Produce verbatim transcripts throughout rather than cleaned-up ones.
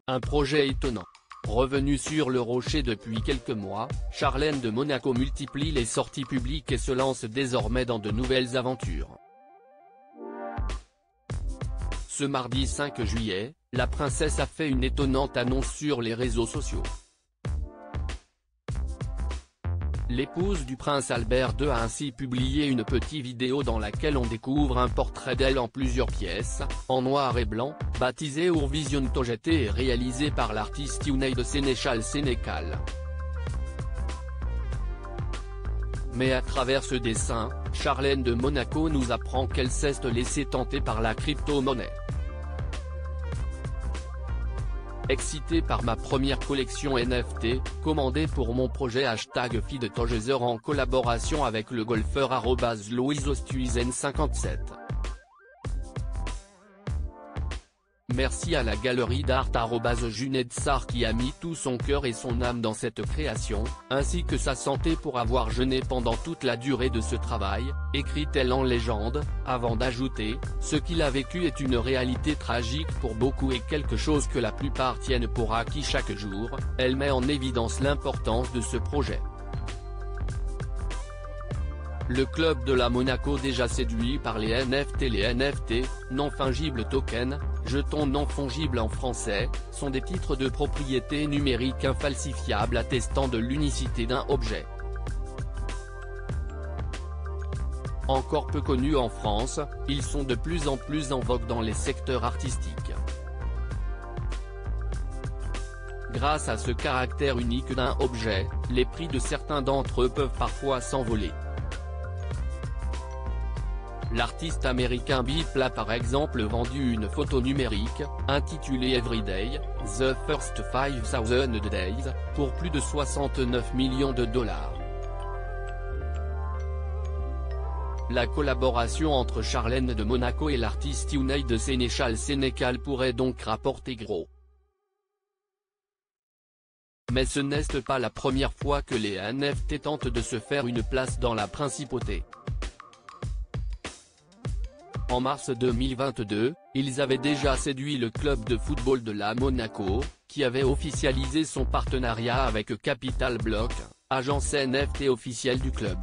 Un projet étonnant. Revenu sur le rocher depuis quelques mois, Charlène de Monaco multiplie les sorties publiques et se lance désormais dans de nouvelles aventures. Ce mardi cinq juillet, la princesse a fait une étonnante annonce sur les réseaux sociaux. L'épouse du prince Albert deux a ainsi publié une petite vidéo dans laquelle on découvre un portrait d'elle en plusieurs pièces, en noir et blanc, baptisé Eurovision Tojeté et réalisé par l'artiste Younay de Sénéchal Sénécal. Mais à travers ce dessin, Charlène de Monaco nous apprend qu'elle s'est laissée tenter par la crypto-monnaie. Excité par ma première collection N F T, commandée pour mon projet hashtag FeedTogether en collaboration avec le golfeur arobase louisostuizen cinquante-sept. Merci à la galerie d'art arobase junetsar qui a mis tout son cœur et son âme dans cette création, ainsi que sa santé pour avoir jeûné pendant toute la durée de ce travail, écrit-elle en légende, avant d'ajouter, ce qu'il a vécu est une réalité tragique pour beaucoup et quelque chose que la plupart tiennent pour acquis chaque jour. Elle met en évidence l'importance de ce projet. Le club de la Monaco déjà séduit par les N F T. Les N F T, non-fungibles tokens, jetons non fongibles en français, sont des titres de propriété numérique infalsifiables attestant de l'unicité d'un objet. Encore peu connus en France, ils sont de plus en plus en vogue dans les secteurs artistiques. Grâce à ce caractère unique d'un objet, les prix de certains d'entre eux peuvent parfois s'envoler. L'artiste américain Beeple a par exemple vendu une photo numérique, intitulée Everyday, The First five thousand Days, pour plus de soixante-neuf millions de dollars. La collaboration entre Charlène de Monaco et l'artiste Younay de Sénéchal Sénécal pourrait donc rapporter gros. Mais ce n'est pas la première fois que les N F T tentent de se faire une place dans la principauté. En mars deux mille vingt-deux, ils avaient déjà séduit le club de football de la Monaco, qui avait officialisé son partenariat avec Capital Block, agence N F T officielle du club.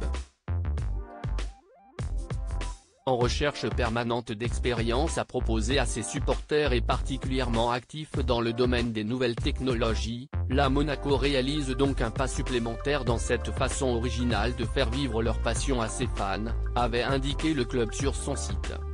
En recherche permanente d'expérience à proposer à ses supporters et particulièrement actifs dans le domaine des nouvelles technologies, la Monaco réalise donc un pas supplémentaire dans cette façon originale de faire vivre leur passion à ses fans, avait indiqué le club sur son site.